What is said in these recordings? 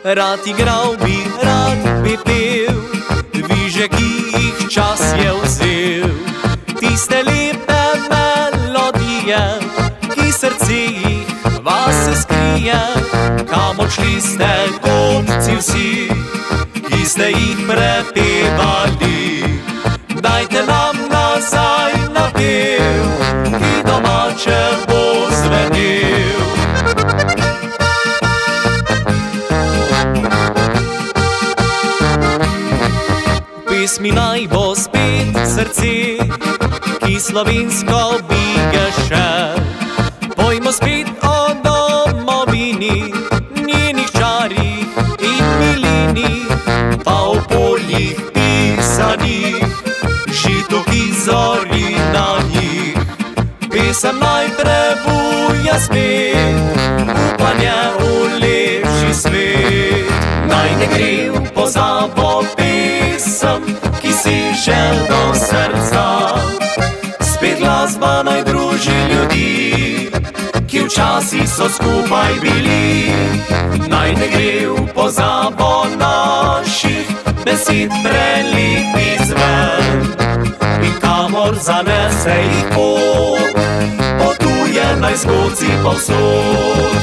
Rad igral bi, rad bi pel, viže, ki jih čas je vzel. Tiste lepe melodije, ki srce jih vase skrije. Kam odšli ste, godci vsi, ki ste jih prepevali? Dajte nam nazaj napev, ki domače bo zvenel. V pesmi naj bo spet srce, ki slovensko bije še. Pojmo spet o domovini, njenih čarih in milini, pa o poljih pisanih, žitu, ki zori na njih. Pesem naj prebuja spet, upanje v lepši svet. Naj ne gre v pozabo pesem, ki seže do srca. Spet glasba naj druži ljudi, ki včasih so skupaj bili. Naj ne gre v pozabo naših besed prelitih zven. In kamor zanese jih pot, potuje naj zgodci povsod.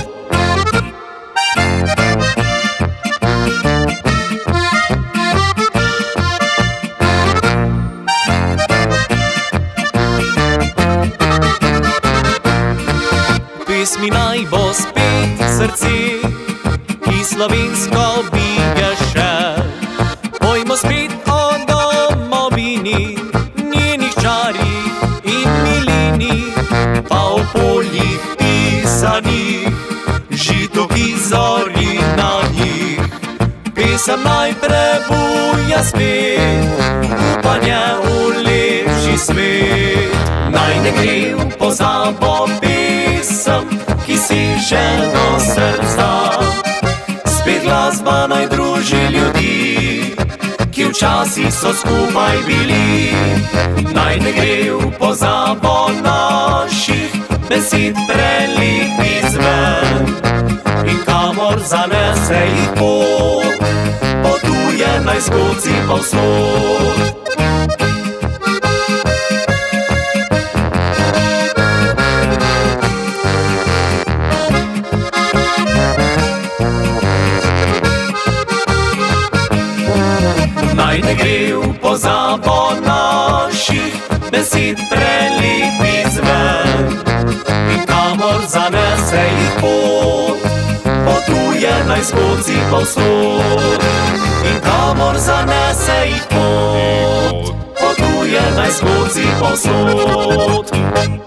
V pesmi naj bo spet srce, ki slovensko bije še. Pojmo spet o domovini, njenih čarih in milini, pa o poljih pisanih, žitu, ki zori na njih. Pesem naj prebuja spet, upanje v lepši svet. Naj ne gre v pozabo pesem, ki seže do srca. Spet glasba naj druži ljudi, ki včasih so skupaj bili. Naj ne gre v pozabo naših besed prelitih zven. In kamor zanese jih pot, potuje naj zgodci povsod. Naj ne gre v pozabo naših besed prelitih zven. In kamor zanese jih pot, potuje naj zgodci povsod. In kamor zanese jih pot, potuje naj zgodci povsod.